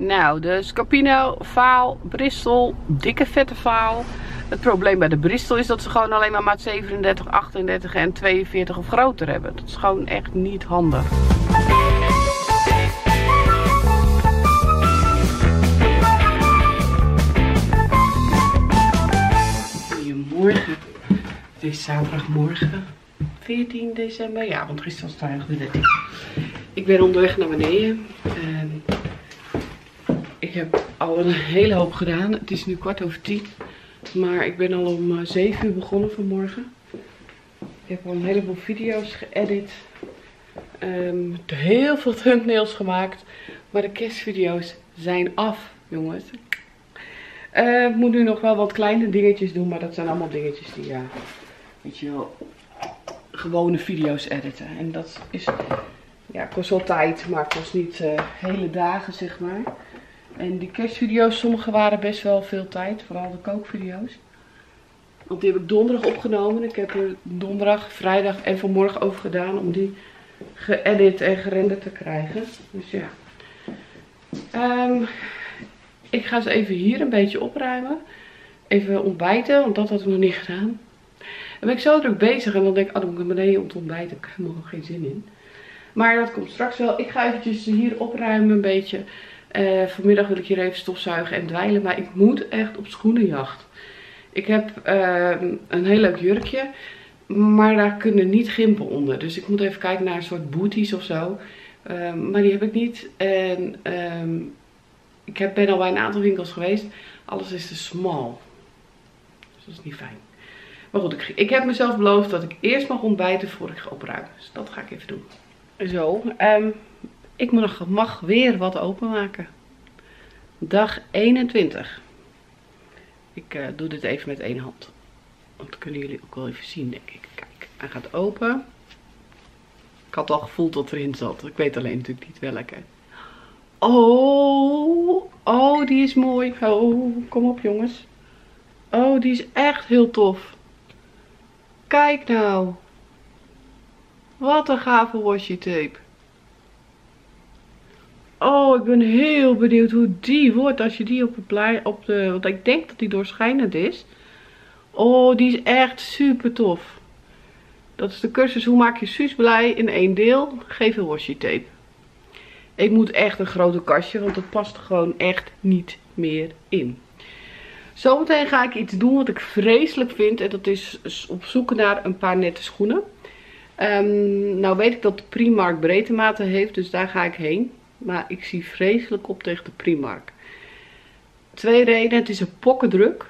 Nou, de Scapino, Vaal, Bristol, dikke vette Vaal. Het probleem bij de Bristol is dat ze gewoon alleen maar maat 37, 38 en 42 of groter hebben. Dat is gewoon echt niet handig. Goedemorgen. Het is zaterdagmorgen, 14 december. Ja, want gisteren was het eigenlijk de 13. Ik ben onderweg naar beneden. Ik heb al een hele hoop gedaan. Het is nu 10:15. Maar ik ben al om 7 uur begonnen vanmorgen. Ik heb al een heleboel video's geëdit. Heel veel thumbnails gemaakt. Maar de kerstvideo's zijn af, jongens. Ik moet nu nog wel wat kleine dingetjes doen. Maar dat zijn allemaal dingetjes die, ja, weet je wel, gewone video's editen. En dat is, ja, kost wel tijd. Maar kost niet hele dagen, zeg maar. En die kerstvideo's, sommige waren best wel veel tijd. Vooral de kookvideo's. Want die heb ik donderdag opgenomen. Ik heb er donderdag, vrijdag en vanmorgen over gedaan. Om die geëdit en gerenderd te krijgen. Dus ja. Ik ga ze even hier een beetje opruimen. Even ontbijten, want dat had ik nog niet gedaan. Dan ben ik zo druk bezig. En dan denk ik, dan moet ik beneden om te ontbijten. Ik heb er helemaal geen zin in. Maar dat komt straks wel. Ik ga eventjes hier opruimen een beetje. Vanmiddag wil ik hier even stofzuigen en dweilen. Maar ik moet echt op schoenenjacht. Ik heb een heel leuk jurkje. Maar daar kunnen niet gimpen onder. Dus ik moet even kijken naar een soort booties of zo. Maar die heb ik niet. En ik ben al bij een aantal winkels geweest. Alles is te smal. Dus dat is niet fijn. Maar goed, ik heb mezelf beloofd dat ik eerst mag ontbijten voor ik ga opruimen. Dus dat ga ik even doen. Zo, ik mag weer wat openmaken. Dag 21. Ik doe dit even met één hand. Want dat kunnen jullie ook wel even zien, denk ik. Kijk, hij gaat open. Ik had al gevoeld wat erin zat. Ik weet alleen natuurlijk niet welke. Oh, die is mooi. Oh, kom op jongens. Oh, die is echt heel tof. Kijk nou. Wat een gave washi tape. Oh, ik ben heel benieuwd hoe die wordt als je die want ik denk dat die doorschijnend is. Oh, die is echt super tof. Dat is de cursus hoe maak je Suus blij in 1 deel. Geef een washi tape. Ik moet echt een grote kastje, want het past er gewoon echt niet meer in. Zometeen ga ik iets doen wat ik vreselijk vind. En dat is op zoek naar een paar nette schoenen. Nou weet ik dat de Primark breedtematen heeft, dus daar ga ik heen. Maar ik zie vreselijk op tegen de Primark. 2 redenen. Het is een pokkendruk.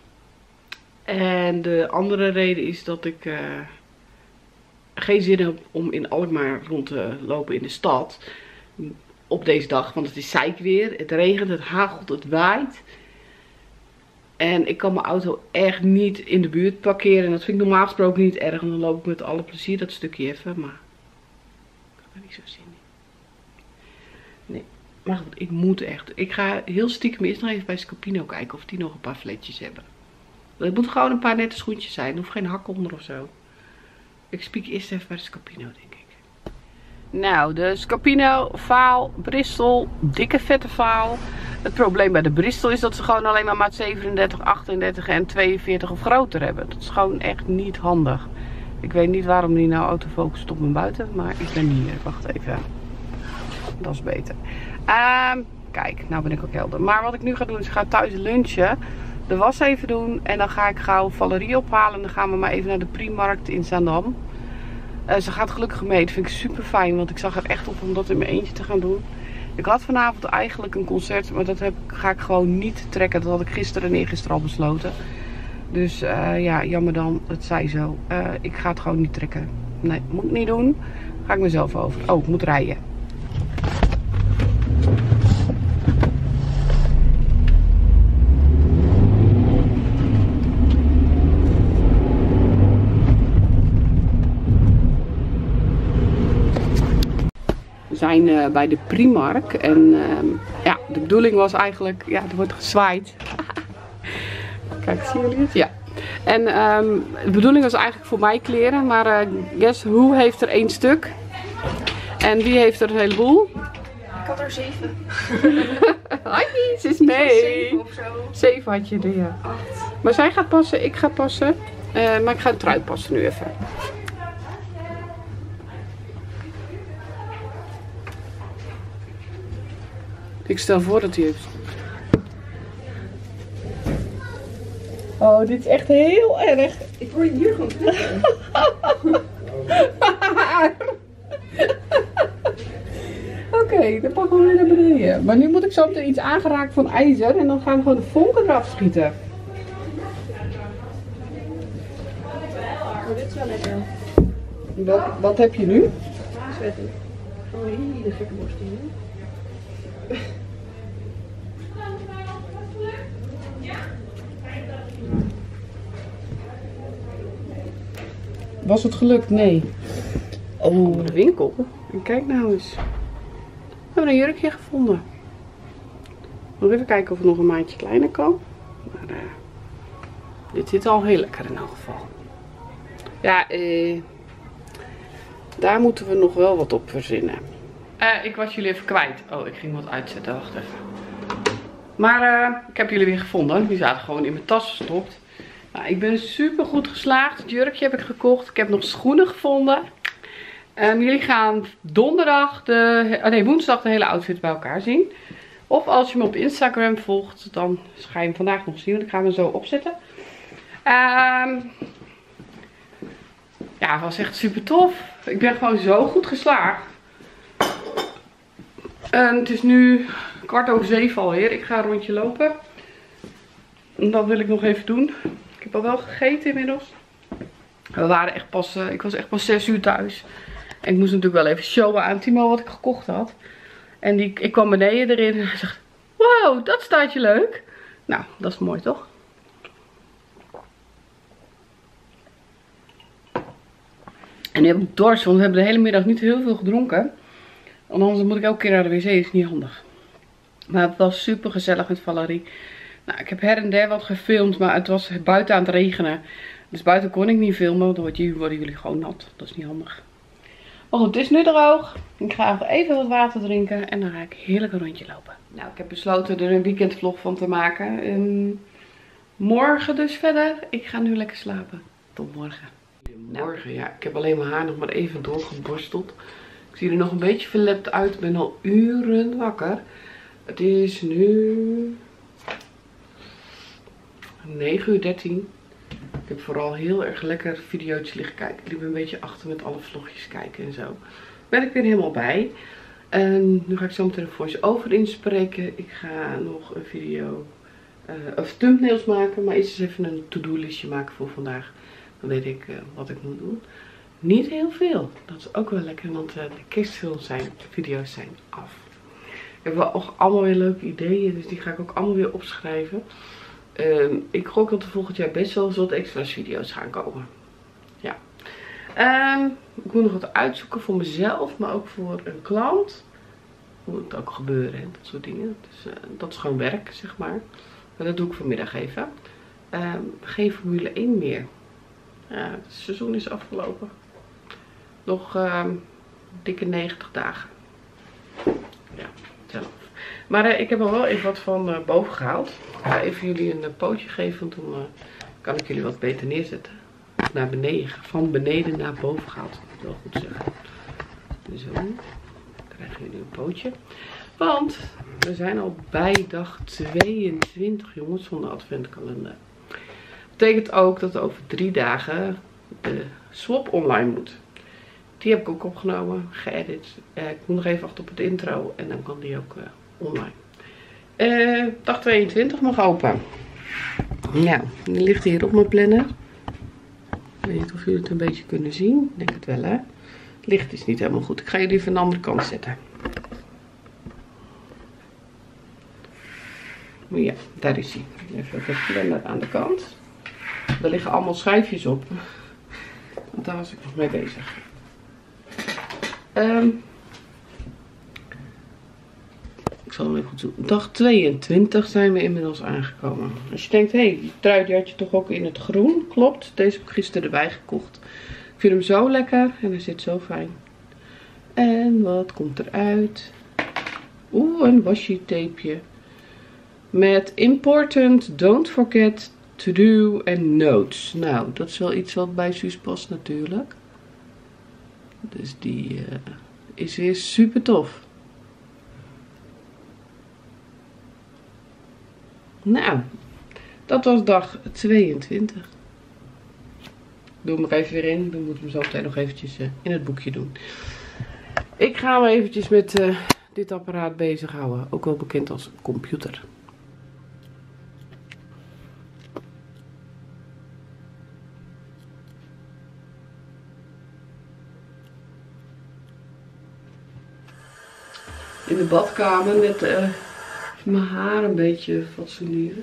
En de andere reden is dat ik geen zin heb om in Alkmaar rond te lopen in de stad. Op deze dag, want het is zeikweer. Het regent, het hagelt, het waait. En ik kan mijn auto echt niet in de buurt parkeren. En dat vind ik normaal gesproken niet erg. En dan loop ik met alle plezier dat stukje even. Maar ik heb er niet zo zin in. Nee, maar goed, ik moet echt. Ik ga heel stiekem eerst nog even bij Scapino kijken of die nog een paar fletjes hebben. Het moet gewoon een paar nette schoentjes zijn. Er hoeft geen hak onder of zo. Ik spiek eerst even bij de Scapino, denk ik. Nou, de Scapino, Vaal, Bristol, dikke vette Vaal. Het probleem bij de Bristol is dat ze gewoon alleen maar maat 37, 38 en 42 of groter hebben. Dat is gewoon echt niet handig. Ik weet niet waarom die nou autofocust op mijn buiten, maar ik ben hier. Wacht even. Dat is beter. Kijk, nou ben ik ook helder. Maar wat ik nu ga doen is, ik ga thuis lunchen. De was even doen. En dan ga ik gauw Valerie ophalen. En dan gaan we maar even naar de Primarkt in Zaandam. Ze gaat gelukkig mee. Dat vind ik super fijn. Want ik zag er echt op om dat in mijn eentje te gaan doen. Ik had vanavond eigenlijk een concert. Maar dat ga ik gewoon niet trekken. Dat had ik gisteren en eergisteren al besloten. Dus ja, jammer dan. Het zij zo. Ik ga het gewoon niet trekken. Nee, moet ik niet doen. Ga ik mezelf over. Oh, ik moet rijden. We zijn bij de Primark en ja, de bedoeling was eigenlijk, ja, er wordt gezwaaid. Kijk, zien jullie het? Ja. En de bedoeling was eigenlijk voor mij kleren, maar guess who heeft er 1 stuk? En wie heeft er een heleboel? Ik had er er 7. Ai, ze is nee. 7 of zo. 7 had je er, ja. 8. Maar zij gaat passen, ik ga passen. Maar ik ga een trui passen nu even. Ik stel voor dat hij heeft. Oh, dit is echt heel erg. Ik hoor je hier gewoon knippen. Oké, dan pakken we weer naar beneden. Maar nu moet ik zo meteen iets aangeraakt van ijzer. En dan gaan we gewoon de vonken eraf schieten. Oh, dit is wel lekker. Wat heb je nu? Zwetten. Oh, hele gekke borstelen. Was het gelukt? Nee. Oh, de winkel. En kijk nou eens. We hebben een jurkje gevonden. Nog even kijken of het nog een maatje kleiner kan. Maar dit zit al heel lekker in elk geval. Ja, daar moeten we nog wel wat op verzinnen. Ik was jullie even kwijt. Oh, ik ging wat uitzetten. Wacht even. Maar ik heb jullie weer gevonden. Die zaten gewoon in mijn tas gestopt. Nou, ik ben super goed geslaagd. Het jurkje heb ik gekocht. Ik heb nog schoenen gevonden. Jullie gaan woensdag de hele outfit bij elkaar zien. Of als je me op Instagram volgt, dan ga je hem vandaag nog zien. Want ik ga hem zo opzetten. Ja, het was echt super tof. Ik ben gewoon zo goed geslaagd. En het is nu 6:15 alweer. Ik ga een rondje lopen. En dat wil ik nog even doen. Ik heb al wel gegeten inmiddels. We waren echt pas, ik was echt pas 6 uur thuis. En ik moest natuurlijk wel even showen aan Timo wat ik gekocht had. En ik kwam beneden erin en hij zegt, wow, dat staat je leuk. Nou, dat is mooi toch? En nu heb ik dorst, want we hebben de hele middag niet heel veel gedronken. Want anders moet ik elke keer naar de wc, dat is niet handig. Maar het was super gezellig met Valerie. Nou, ik heb her en der wat gefilmd, maar het was buiten aan het regenen. Dus buiten kon ik niet filmen, want dan worden jullie gewoon nat. Dat is niet handig. Maar goed, het is nu droog. Ik ga nog even wat water drinken en dan ga ik heerlijk een rondje lopen. Nou, ik heb besloten er een weekendvlog van te maken. Morgen dus verder. Ik ga nu lekker slapen. Tot morgen. Morgen, ja. Ik heb alleen mijn haar nog maar even doorgeborsteld. Ik zie er nog een beetje verlept uit. Ik ben al uren wakker. Het is nu 9:13. Ik heb vooral heel erg lekker video's liggen kijken. Ik liep een beetje achter met alle vlogjes kijken en zo. Ben ik weer helemaal bij. En nu ga ik zo meteen een voice-over inspreken. Ik ga nog een video of thumbnails maken. Maar eerst eens even een to-do listje maken voor vandaag. Dan weet ik wat ik moet doen. Niet heel veel. Dat is ook wel lekker, want de kerstvideo's zijn af. Ik heb wel ook allemaal weer leuke ideeën, dus die ga ik ook allemaal weer opschrijven. Ik gok dat er volgend jaar best wel eens wat extra's video's gaan komen. Ja. Ik moet nog wat uitzoeken voor mezelf, maar ook voor een klant. Moet het ook gebeuren, hè? Dat soort dingen. Dus dat is gewoon werk, zeg maar. Maar dat doe ik vanmiddag even. Geen Formule 1 meer. Het seizoen is afgelopen. Nog dikke 90 dagen. Ja, zelf. Maar ik heb er wel even wat van boven gehaald. Ik ga even jullie een pootje geven, want dan kan ik jullie wat beter neerzetten. Naar beneden, van beneden naar boven gehaald. Dat moet ik wel goed zeggen. Zo, dan krijgen jullie een pootje. Want we zijn al bij dag 22, jongens, van de adventkalender. Betekent ook dat over 3 dagen de swap online moet. Die heb ik ook opgenomen, geëdit. Ik moet nog even wachten op het intro en dan kan die ook online. Dag 22 mag open. Nou, die ligt hier op mijn planner. Ik weet niet of jullie het een beetje kunnen zien. Ik denk het wel, hè. Het licht is niet helemaal goed. Ik ga jullie even aan de andere kant zetten. Maar ja, daar is hij. Even de planner aan de kant. Er liggen allemaal schijfjes op. Want daar was ik nog mee bezig. Ik zal hem even goed zoeken. Dag 22 zijn we inmiddels aangekomen. Als je denkt, hé, die trui die had je toch ook in het groen? Klopt, deze heb ik gisteren erbij gekocht. Ik vind hem zo lekker en hij zit zo fijn. En wat komt eruit? een washi tapeje. Met important, don't forget to do en notes. Nou, dat is wel iets wat bij Suus past natuurlijk. Dus die is weer super tof. Nou, dat was dag 22. Doe hem er even weer in. Dan moeten we hem zo meteen nog eventjes in het boekje doen. Ik ga me eventjes met dit apparaat bezighouden. Ook wel bekend als computer. In de badkamer net mijn haar een beetje fatsoeneren.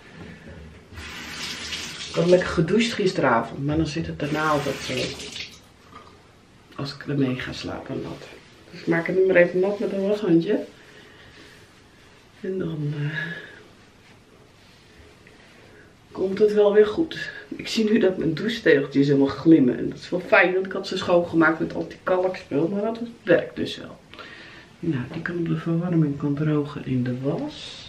Ik had lekker gedoucht gisteravond, maar dan zit het daarna altijd als ik ermee ga slapen nat. Dus ik maak het nu maar even nat met een washandje. En dan komt het wel weer goed. Ik zie nu dat mijn douchetegeltjes helemaal glimmen. En dat is wel fijn, want ik had ze schoongemaakt met anti-kalkspul, maar dat werkt dus wel. Nou, die kan op de verwarming kan drogen in de was.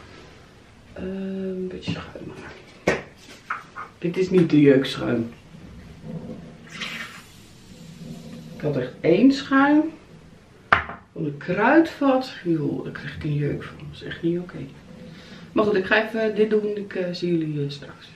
Een beetje schuim maar. Dit is niet de jeukschuim. Ik had echt 1 schuim. Van een kruidvat. Joh, daar krijg ik een jeuk van. Dat is echt niet oké. Maar goed, ik ga even dit doen. Ik zie jullie straks.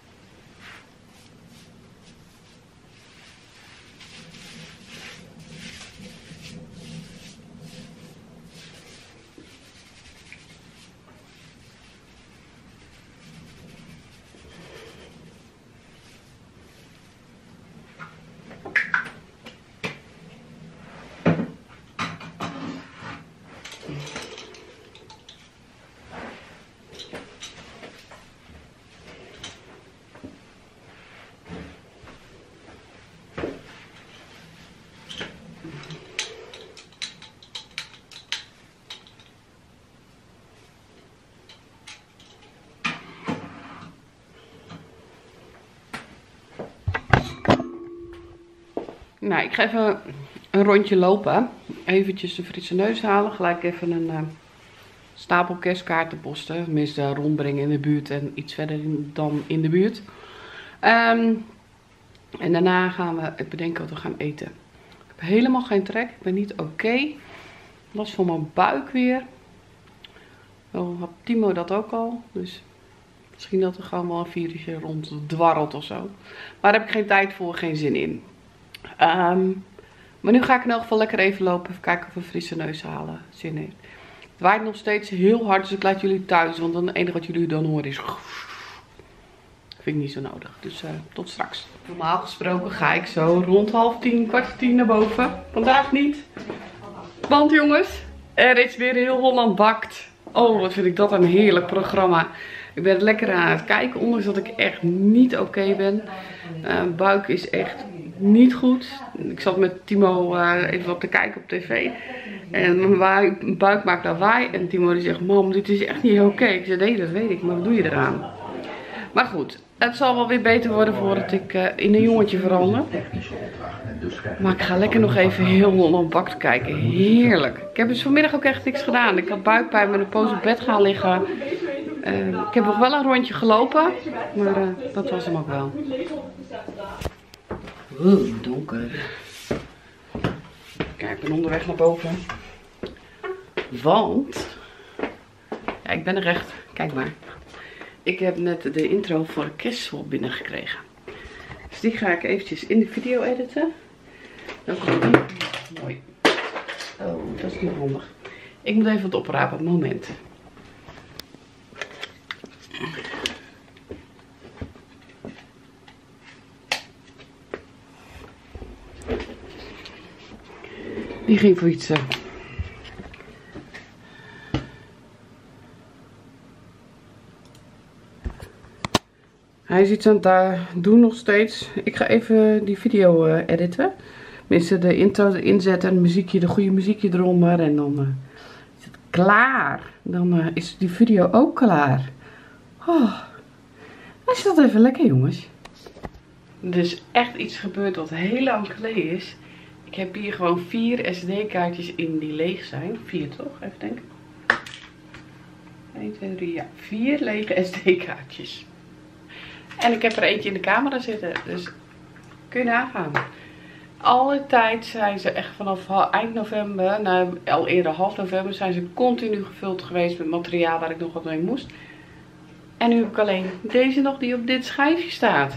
Nou, ik ga even een rondje lopen. Eventjes de frisse neus halen. Gelijk even een stapel kerstkaarten posten. Tenminste rondbrengen in de buurt en iets verder dan in de buurt. En daarna gaan we bedenken wat we gaan eten. Ik heb helemaal geen trek. Ik ben niet oké. Last van mijn buik weer. Wel had Timo dat ook al. Dus misschien dat er gewoon wel een virusje ronddwarrelt of zo. Maar daar heb ik geen tijd voor, geen zin in. Maar nu ga ik in elk geval lekker even lopen. Even kijken of we frisse neus halen. Zin in. Het waait nog steeds heel hard. Dus ik laat jullie thuis. Want dan het enige wat jullie dan horen is... Vind ik niet zo nodig. Dus tot straks. Normaal gesproken ga ik zo rond 9:30, 9:15 naar boven. Vandaag niet. Want jongens, er is weer heel Holland Bakt. Oh, wat vind ik dat een heerlijk programma. Ik ben lekker aan het kijken. Ondanks dat ik echt niet oké ben. Buik is echt niet goed. Ik zat met Timo even wat te kijken op tv. En mijn buik maakt lawaai. En Timo die zegt, mam, dit is echt niet oké. Ik zei, nee, dat weet ik. Maar wat doe je eraan? Maar goed, het zal wel weer beter worden voordat ik in een jongetje verander. Maar ik ga lekker nog even heel Holland Bakt kijken. Heerlijk. Ik heb dus vanmiddag ook echt niks gedaan. Ik had buikpijn met een poos op bed gaan liggen. Ik heb nog wel een rondje gelopen. Maar dat was hem ook wel. Oeh, donker. Kijk, ik ben onderweg naar boven. Want... Ja, ik ben er echt. Kijk maar. Ik heb net de intro voor Kerstswap binnengekregen. Dus die ga ik eventjes in de video editen. Dan komt die. Mooi. Oh, dat is niet handig. Ik moet even wat oprapen. Moment. Die ging fietsen. Hij is iets aan het doen nog steeds. Ik ga even die video editen. Tenminste de intro erin zetten. En muziekje, de goede muziekje eronder. En dan is het klaar. Dan is die video ook klaar. Oh, dan is dat even lekker jongens. Er is echt iets gebeurd wat heel lang geleden is. Ik heb hier gewoon 4 SD-kaartjes in die leeg zijn. 4 toch? Even denken. 1, 2, 3, ja. 4 lege SD-kaartjes. En ik heb er eentje in de camera zitten. Dus kun je nagaan. Alle tijd zijn ze echt vanaf eind november, nou al eerder half november, zijn ze continu gevuld geweest met materiaal waar ik nog wat mee moest. En nu heb ik alleen deze nog die op dit schijfje staat.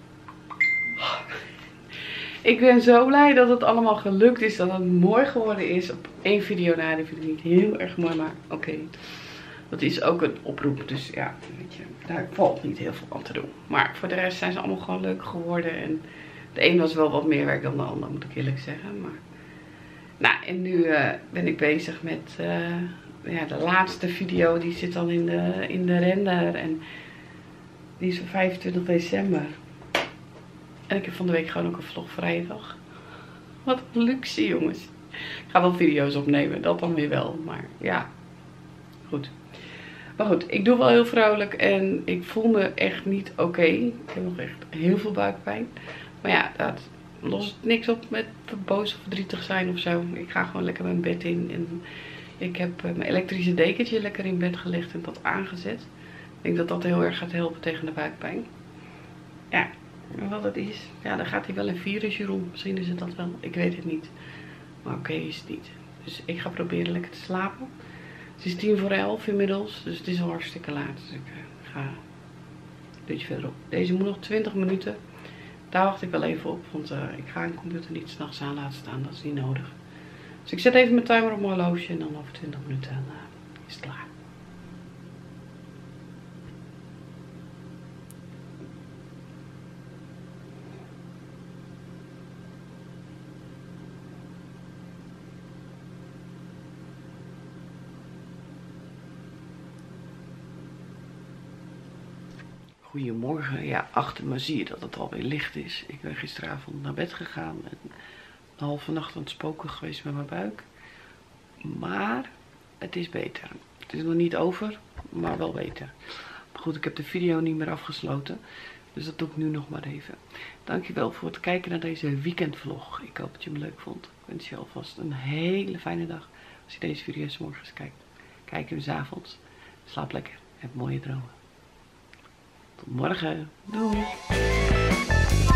Ik ben zo blij dat het allemaal gelukt is, dat het mooi geworden is. Op 1 video na, die vind ik niet heel erg mooi, maar oké. Dat is ook een oproep, dus ja, weet je, daar valt niet heel veel aan te doen. Maar voor de rest zijn ze allemaal gewoon leuk geworden. En de een was wel wat meer werk dan de ander, moet ik eerlijk zeggen. Maar nou, en nu ben ik bezig met ja, de laatste video. Die zit dan in de render. En die is van 25 december. En ik heb van de week gewoon ook een vlog vrijdag. Wat een luxe, jongens. Ik ga wel video's opnemen, dat dan weer wel. Maar ja, goed. Maar goed, ik doe wel heel vrolijk en ik voel me echt niet oké. Ik heb nog echt heel veel buikpijn. Maar ja, dat lost niks op met boos of verdrietig zijn of zo. Ik ga gewoon lekker mijn bed in. En ik heb mijn elektrische dekentje lekker in bed gelegd en dat aangezet. Ik denk dat dat heel erg gaat helpen tegen de buikpijn. Ja, en wat het is. Ja, dan gaat hij wel een virusje rond. Misschien is het dat wel. Ik weet het niet. Maar oké is het niet. Dus ik ga proberen lekker te slapen. Het is 10:50 inmiddels. Dus het is al hartstikke laat. Dus ik ga een beetje verderop. Deze moet nog 20 minuten. Daar wacht ik wel even op. Want ik ga een computer niet 's nachts aan laten staan. Dat is niet nodig. Dus ik zet even mijn timer op mijn horloge. En dan over 20 minuten is het klaar. Goedemorgen. Ja, achter me zie je dat het alweer licht is. Ik ben gisteravond naar bed gegaan en een halve nacht aan het spoken geweest met mijn buik. Maar het is beter. Het is nog niet over, maar wel beter. Maar goed, ik heb de video niet meer afgesloten. Dus dat doe ik nu nog maar even. Dankjewel voor het kijken naar deze weekendvlog. Ik hoop dat je hem leuk vond. Ik wens je alvast een hele fijne dag. Als je deze video 's morgens kijkt. Kijk hem 's avonds. Slaap lekker. Heb mooie dromen. Tot morgen. Doei.